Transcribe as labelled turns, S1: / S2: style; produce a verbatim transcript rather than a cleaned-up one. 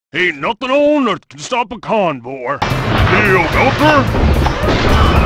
S1: Ain't nothing on earth can stop a convoy. Deal, Doctor?